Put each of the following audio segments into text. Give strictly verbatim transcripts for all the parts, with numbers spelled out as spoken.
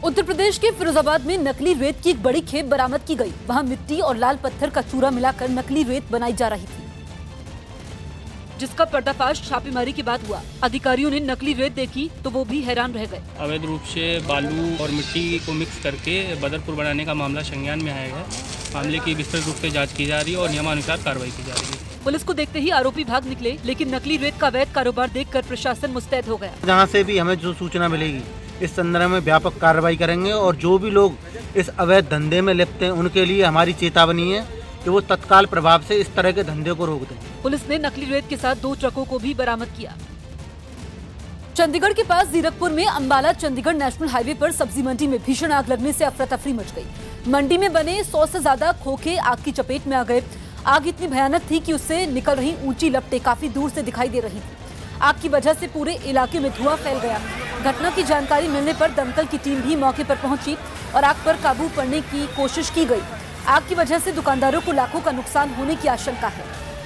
उत्तर प्रदेश के फिरोजाबाद में नकली रेत की एक बड़ी खेप बरामद की गई। वहां मिट्टी और लाल पत्थर का चूरा मिलाकर नकली रेत बनाई जा रही थी, जिसका पर्दाफाश छापेमारी के बाद हुआ। अधिकारियों ने नकली रेत देखी तो वो भी हैरान रह गए। अवैध रूप से बालू और मिट्टी को मिक्स करके बदरपुर बनाने का मामला संज्ञान में आया है। मामले की विस्तृत रूप से जाँच की जा रही है और नियमानुसार कार्रवाई की जा रही है। पुलिस को देखते ही आरोपी भाग निकले, लेकिन नकली रेत का अवैध कारोबार देखकर प्रशासन मुस्तैद हो गया। जहाँ से भी हमें जो सूचना मिलेगी इस संदर्भ में व्यापक कार्रवाई करेंगे और जो भी लोग इस अवैध धंधे में लिप्त हैं उनके लिए हमारी चेतावनी है कि वो तत्काल प्रभाव से इस तरह के धंधे को रोक दें। पुलिस ने नकली रेत के साथ दो ट्रकों को भी बरामद किया। चंडीगढ़ के पास जीरकपुर में अंबाला चंडीगढ़ नेशनल हाईवे पर सब्जी मंडी में भीषण आग लगने से अफरा तफरी मच गई। मंडी में बने सौ से ज्यादा खोखे आग की चपेट में आ गए। आग इतनी भयानक थी कि उससे निकल रही ऊंची लपटें काफी दूर से दिखाई दे रही थी। आग की वजह से पूरे इलाके में धुआं फैल गया। घटना की जानकारी मिलने पर दमकल की टीम भी मौके पर पहुंची और आग पर काबू पाने की कोशिश की गई। आग की वजह से दुकानदारों को लाखों का नुकसान होने की आशंका है।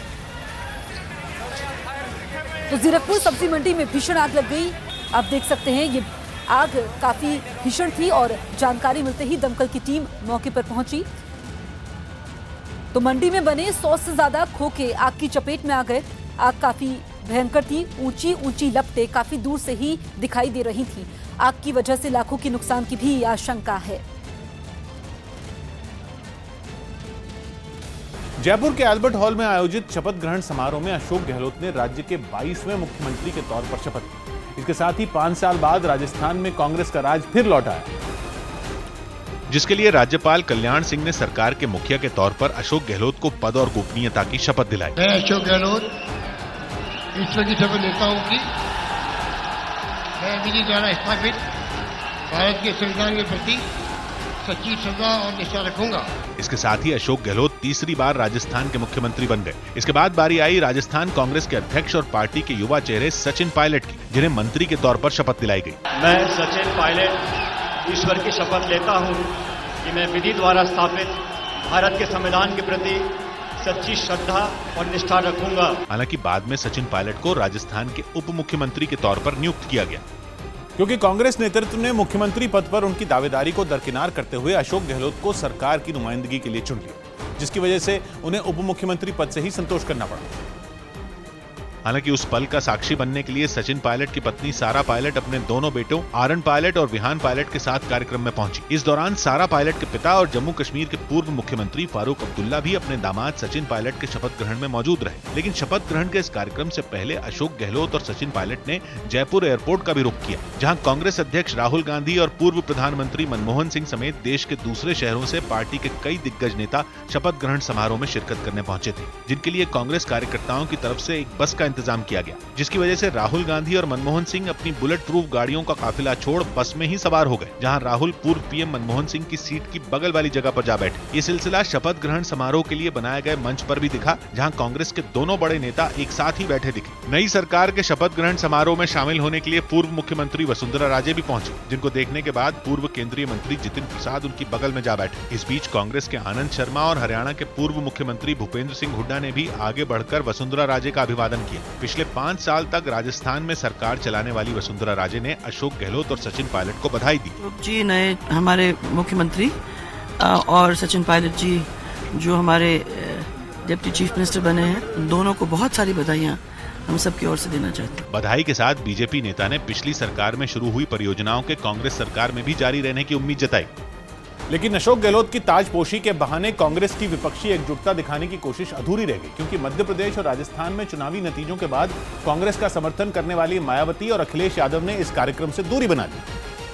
तो जीरकपुर सब्जी मंडी में भीषण आग लग गई। आप देख सकते हैं ये आग काफी भीषण थी और जानकारी मिलते ही दमकल की टीम मौके पर पहुंची तो मंडी में बने सौ से ज्यादा खोखे आग की चपेट में आ गए। आग काफी भयंकर थी, ऊंची ऊंची लपटें काफी दूर से ही दिखाई दे रही थी। आग की वजह से लाखों के नुकसान की भी आशंका है। जयपुर के अल्बर्ट हॉल में आयोजित शपथ ग्रहण समारोह में अशोक गहलोत ने राज्य के बाईसवें मुख्यमंत्री के तौर पर शपथ ली। इसके साथ ही पांच साल बाद राजस्थान में कांग्रेस का राज फिर लौट आया, जिसके लिए राज्यपाल कल्याण सिंह ने सरकार के मुखिया के तौर पर अशोक गहलोत को पद और गोपनीयता की शपथ दिलाई। मैं अशोक गहलोत ईश्वर की शपथ लेता हूं कि मैं विधि द्वारा स्थापित भारत के संविधान के प्रति सच्ची श्रद्धा और निष्ठा रखूंगा। इसके साथ ही अशोक गहलोत तीसरी बार राजस्थान के मुख्यमंत्री बन गए। इसके बाद बारी आई राजस्थान कांग्रेस के अध्यक्ष और पार्टी के युवा चेहरे सचिन पायलट की, जिन्हें मंत्री के तौर पर शपथ दिलाई गई। मैं सचिन पायलट ईश्वर की शपथ लेता हूं कि मैं विधि द्वारा स्थापित भारत के संविधान के प्रति सच्ची श्रद्धा और निष्ठा रखूंगा। हालांकि बाद में सचिन पायलट को राजस्थान के उप मुख्यमंत्री के तौर पर नियुक्त किया गया, क्योंकि कांग्रेस नेतृत्व ने मुख्यमंत्री पद पर उनकी दावेदारी को दरकिनार करते हुए अशोक गहलोत को सरकार की नुमाइंदगी के लिए चुन लिया, जिसकी वजह से उन्हें उप मुख्यमंत्री पद से ही संतोष करना पड़ा। हालांकि उस पल का साक्षी बनने के लिए सचिन पायलट की पत्नी सारा पायलट अपने दोनों बेटों आरन पायलट और विहान पायलट के साथ कार्यक्रम में पहुंची। इस दौरान सारा पायलट के पिता और जम्मू कश्मीर के पूर्व मुख्यमंत्री फारूक अब्दुल्ला भी अपने दामाद सचिन पायलट के शपथ ग्रहण में मौजूद रहे। लेकिन शपथ ग्रहण के इस कार्यक्रम से पहले अशोक गहलोत और सचिन पायलट ने जयपुर एयरपोर्ट का भी रुख किया, जहाँ कांग्रेस अध्यक्ष राहुल गांधी और पूर्व प्रधानमंत्री मनमोहन सिंह समेत देश के दूसरे शहरों से पार्टी के कई दिग्गज नेता शपथ ग्रहण समारोह में शिरकत करने पहुंचे थे, जिनके लिए कांग्रेस कार्यकर्ताओं की तरफ से एक बस का इंतजाम किया गया, जिसकी वजह से राहुल गांधी और मनमोहन सिंह अपनी बुलेट प्रूफ गाड़ियों का काफिला छोड़ बस में ही सवार हो गए, जहां राहुल पूर्व पीएम मनमोहन सिंह की सीट की बगल वाली जगह पर जा बैठे। ये सिलसिला शपथ ग्रहण समारोह के लिए बनाए गए मंच पर भी दिखा, जहां कांग्रेस के दोनों बड़े नेता एक साथ ही बैठे दिखे। नई सरकार के शपथ ग्रहण समारोह में शामिल होने के लिए पूर्व मुख्यमंत्री वसुंधरा राजे भी पहुंची, जिनको देखने के बाद पूर्व केंद्रीय मंत्री जितिन प्रसाद उनकी बगल में जा बैठे। इस बीच कांग्रेस के आनंद शर्मा और हरियाणा के पूर्व मुख्यमंत्री भूपेंद्र सिंह हुड्डा ने भी आगे बढ़कर वसुंधरा राजे का अभिवादन किया। पिछले पांच साल तक राजस्थान में सरकार चलाने वाली वसुंधरा राजे ने अशोक गहलोत और सचिन पायलट को बधाई दी। जी नए हमारे मुख्यमंत्री और सचिन पायलट जी जो हमारे डिप्टी चीफ मिनिस्टर बने हैं, दोनों को बहुत सारी बधाइयां हम सबकी ओर से देना चाहते हैं। बधाई के साथ बीजेपी नेता ने पिछली सरकार में शुरू हुई परियोजनाओं के कांग्रेस सरकार में भी जारी रहने की उम्मीद जताई। लेकिन अशोक गहलोत की ताजपोशी के बहाने कांग्रेस की विपक्षी एकजुटता दिखाने की कोशिश अधूरी रह गई, क्योंकि मध्य प्रदेश और राजस्थान में चुनावी नतीजों के बाद कांग्रेस का समर्थन करने वाली मायावती और अखिलेश यादव ने इस कार्यक्रम से दूरी बना ली।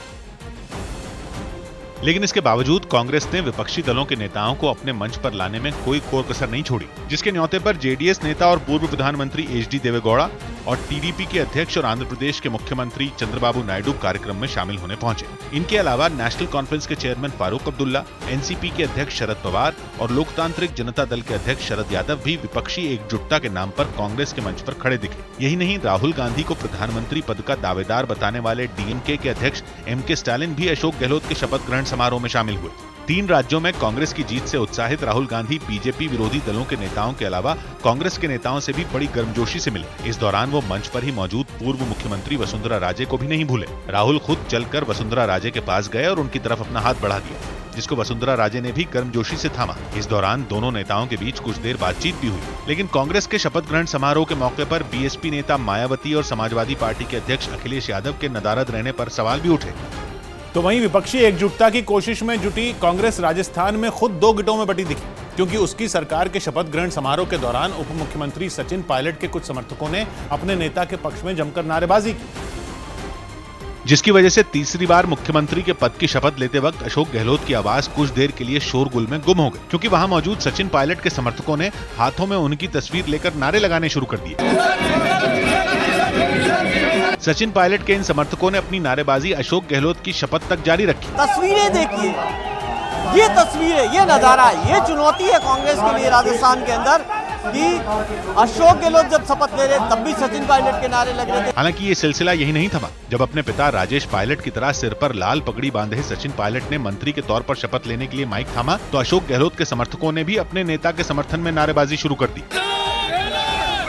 लेकिन इसके बावजूद कांग्रेस ने विपक्षी दलों के नेताओं को अपने मंच पर लाने में कोई कोर कसर नहीं छोड़ी, जिसके न्योते पर जेडीएस नेता और पूर्व प्रधानमंत्री एच डी देवेगौड़ा और टीडीपी के अध्यक्ष और आंध्र प्रदेश के मुख्यमंत्री चंद्रबाबू नायडू कार्यक्रम में शामिल होने पहुंचे। इनके अलावा नेशनल कॉन्फ्रेंस के चेयरमैन फारूक अब्दुल्ला, एनसीपी के अध्यक्ष शरद पवार और लोकतांत्रिक जनता दल के अध्यक्ष शरद यादव भी विपक्षी एकजुटता के नाम पर कांग्रेस के मंच पर खड़े दिखे। यही नहीं, राहुल गांधी को प्रधानमंत्री पद का दावेदार बताने वाले डीएमके के अध्यक्ष एम के स्टालिन भी अशोक गहलोत के शपथ ग्रहण समारोह में शामिल हुए। तीन राज्यों में कांग्रेस की जीत से उत्साहित राहुल गांधी बीजेपी विरोधी दलों के नेताओं के अलावा कांग्रेस के नेताओं से भी बड़ी गर्मजोशी से मिले। इस दौरान वो मंच पर ही मौजूद पूर्व मुख्यमंत्री वसुंधरा राजे को भी नहीं भूले। राहुल खुद चलकर वसुंधरा राजे के पास गए और उनकी तरफ अपना हाथ बढ़ा दिया, जिसको वसुंधरा राजे ने भी गर्मजोशी से थामा। इस दौरान दोनों नेताओं के बीच कुछ देर बातचीत भी हुई। लेकिन कांग्रेस के शपथ ग्रहण समारोह के मौके पर बीएसपी नेता मायावती और समाजवादी पार्टी के अध्यक्ष अखिलेश यादव के नदारद रहने पर सवाल भी उठे। तो वहीं विपक्षी एकजुटता की कोशिश में जुटी कांग्रेस राजस्थान में खुद दो गुटों में बटी दिखी, क्योंकि उसकी सरकार के शपथ ग्रहण समारोह के दौरान उप मुख्यमंत्री सचिन पायलट के कुछ समर्थकों ने अपने नेता के पक्ष में जमकर नारेबाजी की, जिसकी वजह से तीसरी बार मुख्यमंत्री के पद की शपथ लेते वक्त अशोक गहलोत की आवाज कुछ देर के लिए शोरगुल में गुम हो गई, क्योंकि वहां मौजूद सचिन पायलट के समर्थकों ने हाथों में उनकी तस्वीर लेकर नारे लगाने शुरू कर दिए। सचिन पायलट के इन समर्थकों ने अपनी नारेबाजी अशोक गहलोत की शपथ तक जारी रखी। तस्वीरें देखिए, ये तस्वीरें, ये नजारा, ये चुनौती है कांग्रेस के लिए राजस्थान के अंदर कि अशोक गहलोत जब शपथ ले रहे तब भी सचिन पायलट के नारे लग रहे थे। हालांकि ये सिलसिला यही नहीं थमा। जब अपने पिता राजेश पायलट की तरह सिर पर लाल पगड़ी बांधे सचिन पायलट ने मंत्री के तौर पर शपथ लेने के लिए माइक थामा, तो अशोक गहलोत के समर्थकों ने भी अपने नेता के समर्थन में नारेबाजी शुरू कर दी,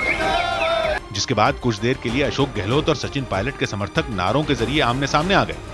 जिसके बाद कुछ देर के लिए अशोक गहलोत और सचिन पायलट के समर्थक नारों के जरिए आमने सामने आ गए।